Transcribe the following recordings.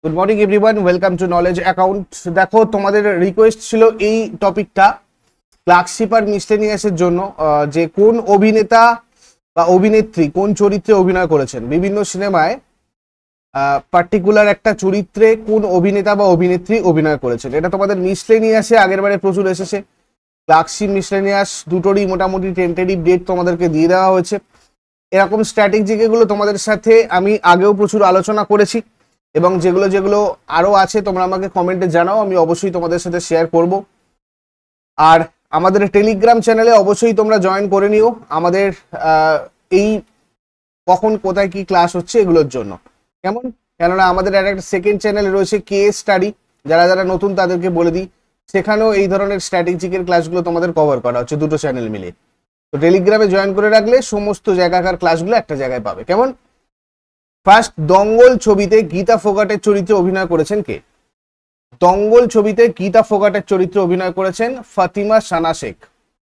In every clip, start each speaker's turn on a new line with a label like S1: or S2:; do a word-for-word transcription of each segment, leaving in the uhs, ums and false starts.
S1: Good morning everyone, welcome to knowledge account. দেখো, তোমাদের request ছিল এই টপিকটা ক্লার্কশিপ আর মিসলেনিয়াসের জন্য, যে কোন অভিনেতা বা অভিনেত্রী কোন চরিত্রে অভিনয় করেছেন বিভিন্ন সিনেমায়, পার্টিকুলার একটা চরিত্রে কোন অভিনেতা বা অভিনেত্রী অভিনয় করেছেন। এটা তোমাদের মিসলেনিয়াসে আগের বারে প্রচুর এসেছে। ক্লার্কশিপ মিসলেনিয়াস দুটোরই মোটামুটি টেন্টেটিভ ডেট তোমাদেরকে দিয়ে দেওয়া হয়েছে। এরকম স্ট্র্যাটেজিগুলো তোমাদের সাথে আমি আগেও প্রচুর আলোচনা করেছি, এবং যেগুলো যেগুলো আরও আছে তোমরা আমাকে কমেন্টে জানাও, আমি অবশ্যই তোমাদের সাথে শেয়ার করব। আর আমাদের টেলিগ্রাম চ্যানেলে অবশ্যই তোমরা জয়েন করে নিও আমাদের এই কখন কোথায় কি ক্লাস হচ্ছে এগুলোর জন্য, কেমন? কেননা আমাদের আর একটা সেকেন্ড চ্যানেল রয়েছে কে স্টাডি, যারা যারা নতুন তাদেরকে বলে দিই, সেখানেও এই ধরনের স্ট্র্যাটেজিকের ক্লাসগুলো তোমাদের কভার করা হচ্ছে দুটো চ্যানেল মিলে। তো টেলিগ্রামে জয়েন করে রাখলে সমস্ত জায়গাকার ক্লাসগুলো একটা জায়গায় পাবে, কেমন? ফার্স্ট, দঙ্গল ছবিতে গীতা ফোগাটের চরিত্রে অভিনয় করেছেন কে? দঙ্গল ছবিতে গীতা ফোগাটের চরিত্রে অভিনয় করেছেন ফাতিমা সানা শেখ।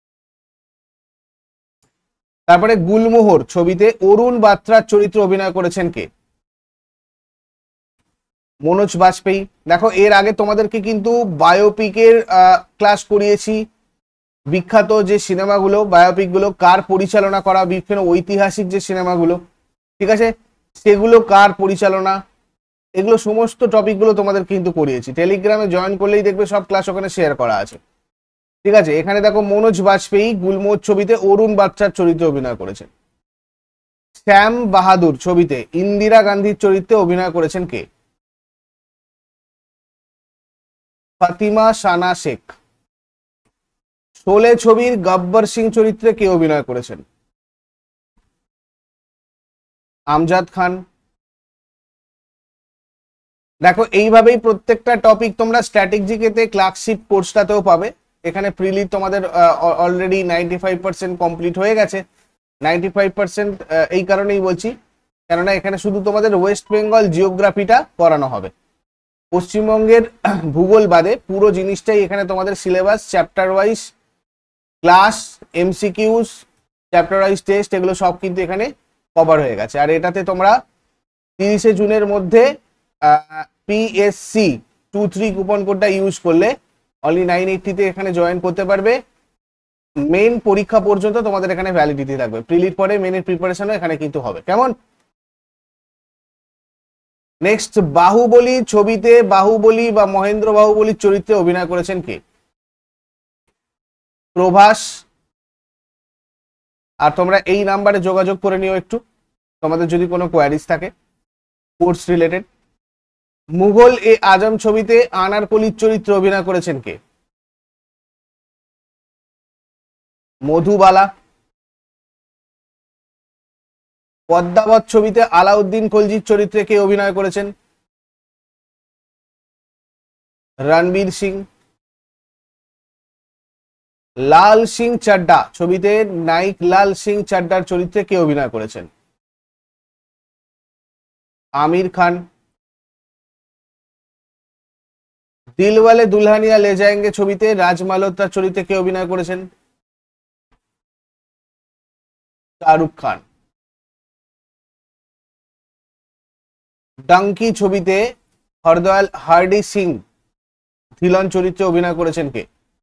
S1: তারপরে গুলমোহর ছবিতে অরুণ বাত্রার চরিত্রে অভিনয় করেছেন কে? মনোজ বাজপেয়ী। দেখো, এর আগে তোমাদেরকে কিন্তু বায়োপিকের ক্লাস করিয়েছি, বিখ্যাত যে সিনেমাগুলো বায়োপিকগুলো কার পরিচালনা করা, বিভিন্ন ঐতিহাসিক যে সিনেমাগুলো, ঠিক আছে, সেগুলো কার পরিচালনা, এগুলো সমস্ত টপিকগুলো তোমাদের কিন্তু করিয়েছি। টেলিগ্রামে জয়েন করলেই দেখবে সব ক্লাস ওখানে শেয়ার করা আছে, ঠিক আছে। এখানে দেখো, মনোজ বাজপেয়ী গুলমোহর ছবিতে অরুণ বাচ্চার চরিত্রে অভিনয় করেছেন। শ্যাম বাহাদুর ছবিতে ইন্দিরা গান্ধীর চরিত্রে অভিনয় করেছেন কে? ফাতিমা সানা শেখ। শোলে ছবির গব্বর সিং চরিত্রে কে অভিনয় করেছেন? আমজাদ খান। দেখো, এইভাবেই প্রত্যেকটা টপিক তোমরা স্ট্র্যাটেজিকেতে ক্লার্কশিপ কোর্সটাতেও পাবে। এখানে প্রিলি তোমাদের already ninety five percent complete হয়ে গেছে। নাইনটি ফাইভ পার্সেন্ট এই কারণেই বলছি, কেননা এখানে শুধু তোমাদের ওয়েস্ট বেঙ্গল জিওগ্রাফিটা করানো হবে। পশ্চিমবঙ্গের ভূগোল বাদে পুরো জিনিসটাই এখানে তোমাদের syllabus, chapter wise class, MCQs, chapter wise test, এগুলো সব কিন্তু এখানে কভার হয়ে গেছে। আর এটাতে তোমরা তিরিশে জুনের মধ্যে পিএসসি টু থ্রি কুপন কোডটা ইউজ করলে অনলি নাইন এইটটিতে এখানে জয়েন করতে পারবে। মেন পরীক্ষা পর্যন্ত তোমাদের এখানে ভ্যালিডিটি থাকবে। প্রিলির পরে মেনের প্রিপারেশনও এখানে কিন্তু হবে, কেমন? নেক্সট, বাহুবলী ছবিতে বাহুবলী বা মহেন্দ্র বাহুবলীর চরিত্রে অভিনয় করেছেন কে? প্রভাস। আর তোমরা এই নাম্বারে যোগাযোগ করে নিও একটু, তোমাদের যদি কোনো কোয়ারিজ থাকে কোর্স রিলেটেড। মুঘল এ আজম ছবিতে আনারকলির চরিত্রে অভিনয় করেছেন কে? মধুবালা। পদ্মাবত ছবিতে আলাউদ্দিন খলজির চরিত্রে কে অভিনয় করেছেন? রণবীর সিং। লাল সিং চাড্ডা ছবিতে নায়ক লাল সিং চাড্ডার চরিত্রে কে অভিনয় করেছেন? আমির খান। দিলওয়ালে দুলহানিয়া লে যায়েঙ্গে ছবিতে রাজ মালহোত্রার চরিত্রে কে অভিনয় করেছেন? শাহরুখ খান। ডাঙ্কি ছবিতে হরদয়াল হার্ডি সিং ধিলন চরিত্রে অভিনয় করেছেন কে?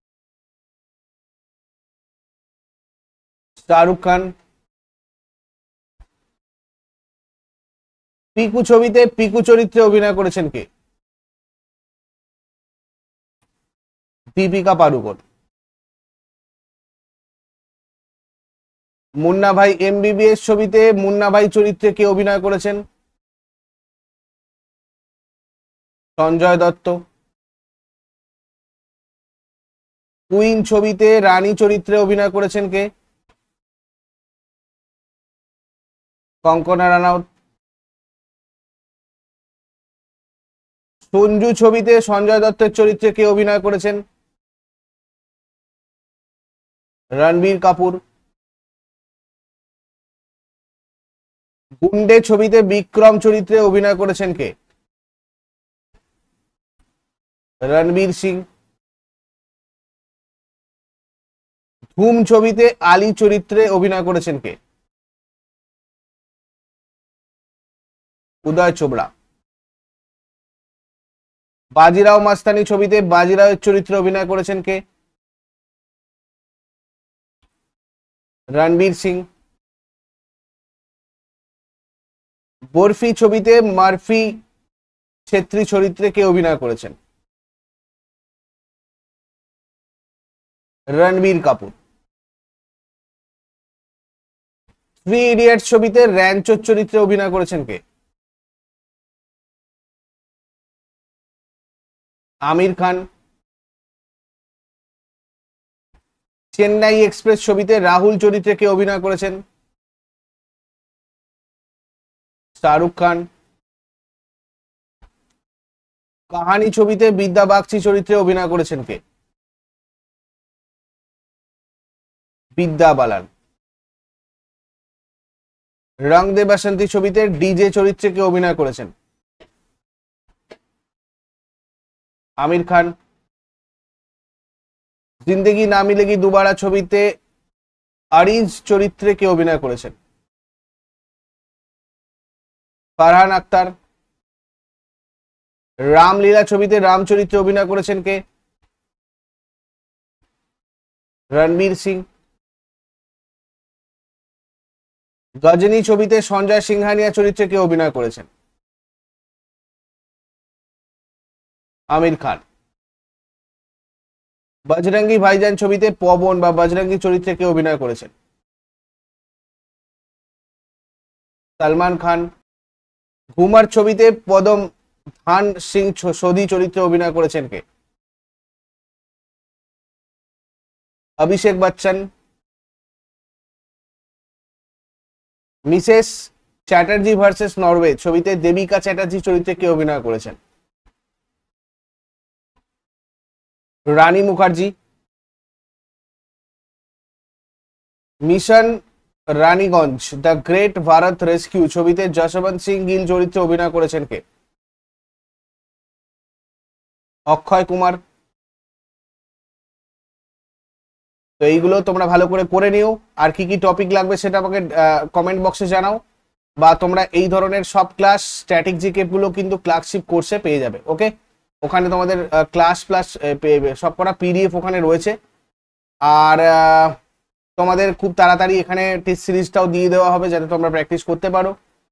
S1: শাহরুখ খান। পিকু ছবিতে পিকু চরিত্রে অভিনয় করেছেন কে? দীপিকা পাড়ুকোন। মুন্না ভাই এমবিবিএস ছবিতে মুন্না ভাই চরিত্রে কে অভিনয় করেছেন? সঞ্জয় দত্ত। কুইন ছবিতে রানী চরিত্রে অভিনয় করেছেন কে? কঙ্কনা রানাউত। সঞ্জু ছবিতে সঞ্জয় দত্তের চরিত্রে কে অভিনয় করেছেন? রণবীর কাপুর। গুন্ডে ছবিতে বিক্রম চরিত্রে অভিনয় করেছেন কে? রণবীর সিং। ধুম ছবিতে আলী চরিত্রে অভিনয় করেছেন কে? উদয় চোপড়া। বাজিরাও মাস্তানি ছবিতে বাজিরাওয়ের চরিত্রে অভিনয় করেছেন কে? রণবীর সিং। বরফি ছবিতে মারফি ছেত্রী চরিত্রে কে অভিনয় করেছেন? রণবীর কাপুর। থ্রি ইডিয়টস ছবিতে র্যাঞ্চোর চরিত্রে অভিনয় করেছেন কে? আমির খান। চেন্নাই এক্সপ্রেস ছবিতে রাহুল চরিত্রে কে অভিনয় করেছেন? শাহরুখ খান। কাহানি ছবিতে বিদ্যা বাগচি চরিত্রে অভিনয় করেছেন কে? বিদ্যা বালান। রং দে বাসন্তী ছবিতে ডিজে চরিত্রে কে অভিনয় করেছেন? আমির খান। জিন্দেগি না মিলেগি দুবারা ছবিতে আরিজ চরিত্রে কে অভিনয় করেছেন? ফারহান আক্তার। রামলীলা ছবিতে রাম চরিত্রে অভিনয় করেছেন কে? রণবীর সিং। গজনী ছবিতে সঞ্জয় সিংহানিয়া চরিত্রে কে অভিনয় করেছেন? আমির খান। বজরঙ্গি ভাইজান ছবিতে পবন বা বজরঙ্গি চরিত্রে কে অভিনয় করেছেন? সলমান খান। ঘুমার ছবিতে পদম ধান সিং সোধি চরিত্রে অভিনয় করেছেন কে? Abhishek Bachchan. Mrs Chatterjee versus Norway ছবিতে দেবিকা চ্যাটার্জি চরিত্রে কে অভিনয় করেছেন? Rani Mukherjee. Mission Raniganj the great Bharat rescue ছবিতে যশবন্ত সিং গিল চরিত্রে অভিনয় করেছেন কে? অক্ষয় কুমার। তো এইগুলো তোমরা ভালো করে করে নিও। আর কি কি টপিক লাগবে সেটা আমাকে কমেন্ট বক্সে জানাও, বা তোমরা এই ধরনের সব ক্লাস স্ট্যাটিক জিকে গুলো কিন্তু ক্লাসশিপ কোর্সে পেয়ে যাবে। ওকে, ওখানে তোমাদের ক্লাস প্লাস সব করা পিডিএফ ওখানে রয়েছে। আর তোমাদের খুব তাড়াতাড়ি এখানে টেস্ট সিরিজটাও দিয়ে দেওয়া হবে যাতে তোমরা প্র্যাকটিস করতে পারো।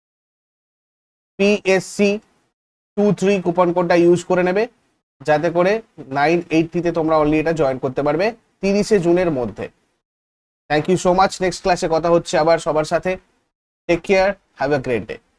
S1: পিএসসি টু থ্রি কুপন কোডটা ইউজ করে নেবে যাতে করে নাইন এইটটিতে তোমরা অনলি এটা জয়েন করতে পারবে তিরিশে জুনের মধ্যে। Thank you so much. Next ক্লাসে কথা হচ্ছে আবার সবার সাথে। Take care, have a great day.